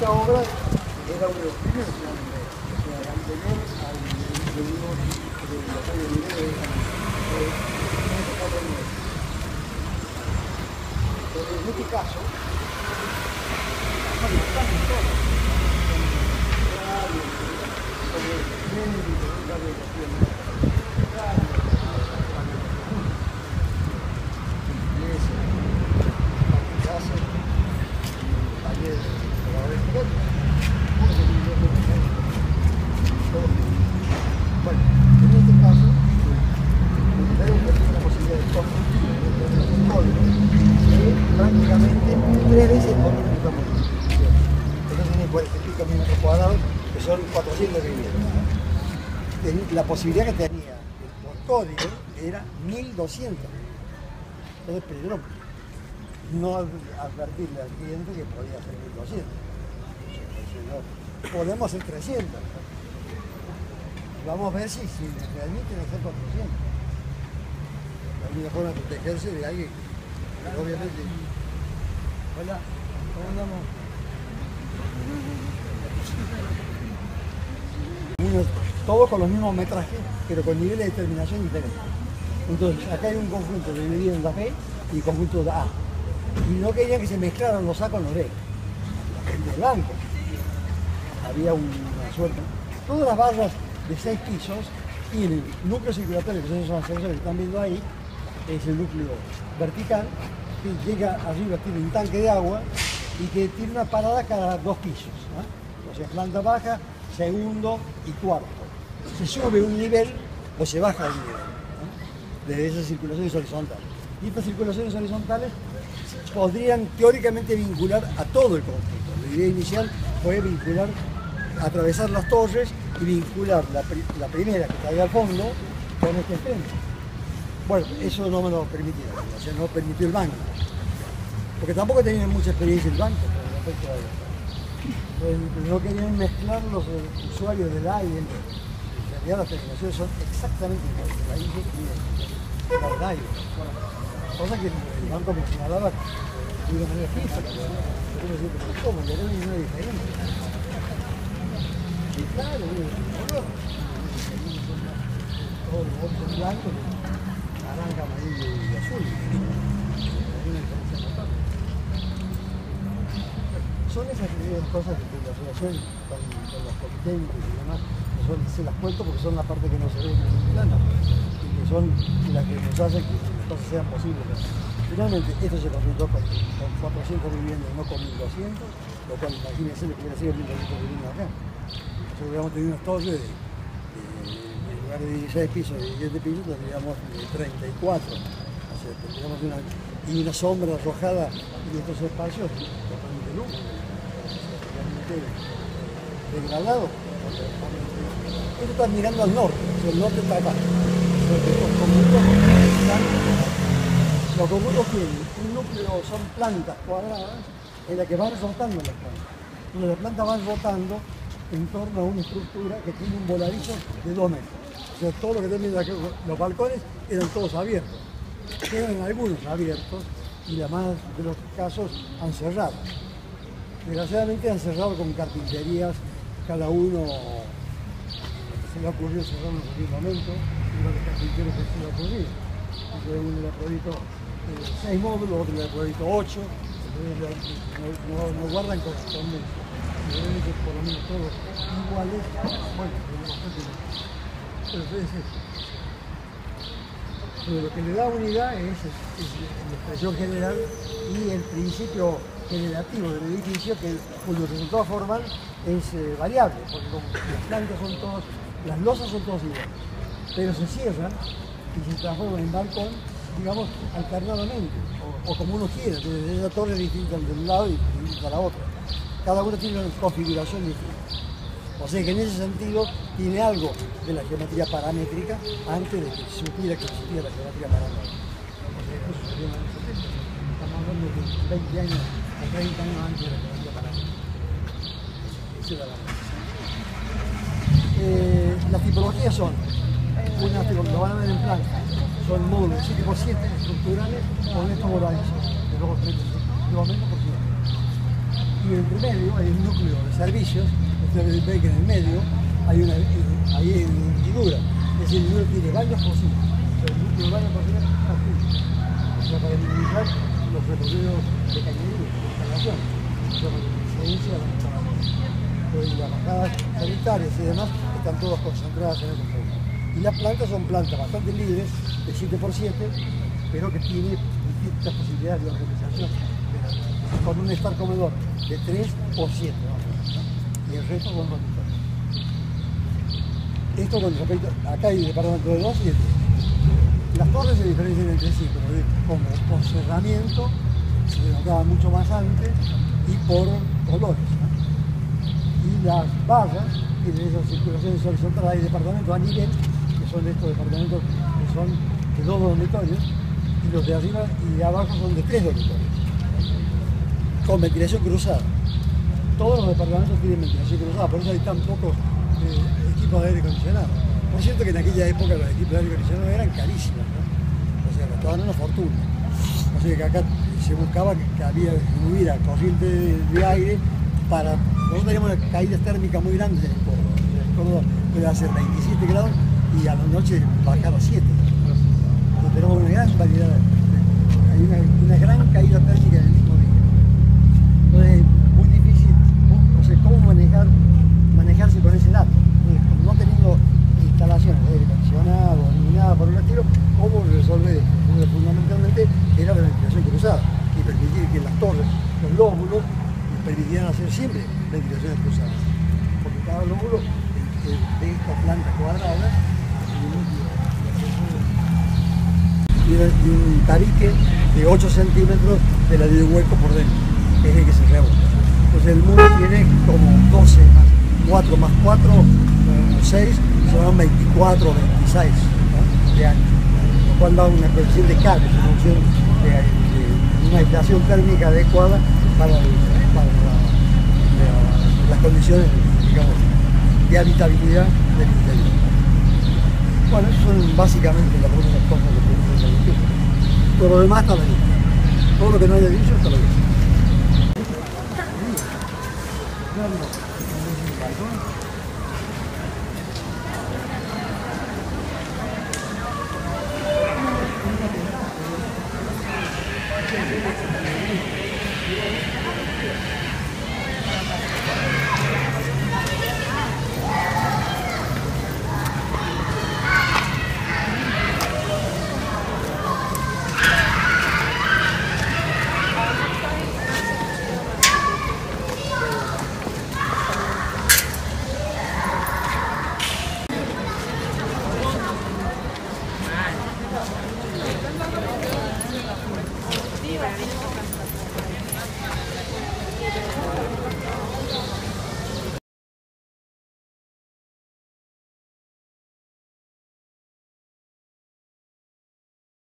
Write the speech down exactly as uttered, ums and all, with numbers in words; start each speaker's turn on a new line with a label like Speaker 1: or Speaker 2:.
Speaker 1: esta obra era uno de los primeros que eran anterior al de uno de los años de pero en este caso, son bastantes todos. Como el médico, un cambio de bueno, en este caso, hay una posibilidad de construir un código que prácticamente tres veces por un metro cuadrado. Entonces tiene cuarenta y cinco metros cuadrados, que son cuatrocientas viviendas. La posibilidad que tenía por código era mil doscientas. Entonces, primero, no advertirle al cliente que podía hacer mil doscientas. No, podemos hacer trescientas. Vamos a ver si, si les permiten hacer cuatrocientas. La única forma de protegerse de alguien, pero obviamente. Hola, ¿cómo andamos? Unos, todos con los mismos metrajes, pero con niveles de terminación diferentes. Entonces, acá hay un conjunto de viviendas B y conjunto de A. Y no querían que se mezclaran los A con los B. De blanco. Había una suerte. Todas las barras de seis pisos tienen núcleo circulatorio, que son esos ascensores que están viendo ahí, es el núcleo vertical, que llega arriba, tiene un tanque de agua y que tiene una parada cada dos pisos, ¿no? O sea, planta baja, segundo y cuarto. Se sube un nivel o se baja un nivel, ¿no? De esas circulaciones horizontales. Y estas circulaciones horizontales podrían teóricamente vincular a todo el conjunto. La idea inicial fue vincular, atravesar las torres y vincular la, la primera que está ahí al fondo con este extremo. Bueno, eso no me lo permitieron, o sea, no permitió el banco. Porque tampoco tenían mucha experiencia el banco con respecto a eso. Entonces, no querían mezclar los usuarios del A y del B. En realidad las terminaciones son exactamente iguales, la I y la D. Cosa que el banco me señalaba de una manera fija. Yo me decía, pero ¿cómo? Ya no hay ninguna diferencia. Y claro, no, todos los otros blancos, naranja, amarillo y azul. Hay una diferencia notable. Son esas cosas de la relación con, con los politécnicos y demás, que son, se las cuento porque son la parte que no se ve en el plano, y que son las que nos hacen que las cosas sean posibles. Finalmente, esto se construyó con, con cuatrocientas viviendas, no con mil doscientas, lo cual imagínense lo que hubiera sido mil doscientas viviendas acá. Nosotros hubiéramos tenido unas torres de, de, de, en lugar de dieciséis pisos, de diecisiete pisos, tendríamos de treinta y cuatro. O sea, tendríamos una, y una sombra arrojada en estos espacios totalmente luz. Degradado. Esto está mirando al norte, o sea, el norte está acá. Los conjuntos, los conjuntos tienen un núcleo, son plantas cuadradas en las que van rotando las plantas. Entonces las plantas van rotando en torno a una estructura que tiene un voladizo de dos metros. O sea, todo lo que tienen aquí, los balcones eran todos abiertos. Quedan algunos abiertos y la más de los casos han cerrado. Desgraciadamente han cerrado con carpinterías, cada uno se le ha ocurrido cerrar en cualquier momento, y los carpinteros que se le ha ocurrido. Entonces uno le ha prohibido eh, seis módulos, otro le ha prohibido ocho, entonces no, no, no guardan correspondencia. Realmente por lo menos todos iguales, bueno, tenemos bastante. Pero es eso. Pero lo que le da unidad es, es, es la expresión general y el principio generativo del edificio, que cuyo resultado formal es eh, variable, porque como las plantas son todas, las losas son todas iguales, pero se cierran y se transforman en balcón, digamos, alternadamente, o, o como uno quiera, desde esa torre distinta de un lado y distinta a la otra. Cada uno tiene una configuración distinta. O sea que en ese sentido tiene algo de la geometría paramétrica antes de que se supiera que existía la geometría paramétrica. O sea, eso sucedió en los setenta. Estamos hablando de veinte años o treinta años antes de la geometría paramétrica. Esa era la eh, las tipologías son, unas tipologías, lo van a ver en plan, son módulos siete por siete estructurales con estos voladizos de dos o tres kilómetros por ciento. Y Y entre medio hay un núcleo de servicios, ustedes ven que en el medio hay una ahí hay hendidura, es decir, el núcleo tiene baños cocinas, o sea, el núcleo de baños cocinas está junto, o sea, para minimizar los recorridos de cañería, de instalación, o sea, para la incidencia de la instalación. Pues las bajadas sanitarias y demás están todas concentradas en esos puntos. Y las plantas son plantas bastante libres, de siete por siete, pero que tiene distintas posibilidades de organización. Con un estar comedor de tres por siete, ¿no? Y el resto son dormitorios. Esto con respecto, acá hay departamento de dos y de tres. Las torres se diferencian entre sí, pero como por cerramiento se denotaba mucho más antes y por colores, ¿no? Y las vallas tienen esas circulaciones horizontales, hay departamentos a nivel, que son estos departamentos que son de dos dormitorios, y los de arriba y de abajo son de tres dormitorios, con ventilación cruzada. Todos los departamentos tienen ventilación cruzada, por eso hay tan pocos eh, equipos de aire acondicionado. Por cierto que en aquella época los equipos de aire acondicionado eran carísimos, ¿no? O sea, costaban una fortuna. O sea que acá se buscaba que, que había, que hubiera corriente de, de aire para... Nosotros teníamos caídas térmicas muy grandes en el Córdoba. En el Córdoba puede hacer veintisiete grados y a la noche bajar a siete. Entonces tenemos una gran variedad, de, hay una, una gran caída térmica en el mismo día. Entonces es muy difícil, ¿no? O sea, cómo manejar, manejarse con ese dato. Entonces, no teniendo instalaciones de aire acondicionado ni nada por el estilo, ¿cómo resolver esto? Entonces, fundamentalmente era la ventilación cruzada y permitir que las torres, los lóbulos, permitieran hacer siempre ventilaciones cruzadas. Porque cada lóbulo de, de esta planta cuadrada y un tabique de ocho centímetros de la de hueco por dentro, que es el que se rebota. Entonces el muro tiene como doce más cuatro más cuatro, seis, son veinticuatro o veintiséis, ¿no? De ancho, lo cual da una cohesión de cables, una opción de, de una aislación térmica adecuada para, el, para la, de, las condiciones, digamos, de habitabilidad del interior. Bueno, eso son básicamente las únicas cosas que tenemos en el equipo. Todo lo demás está bien. Todo lo que no haya dicho está bien.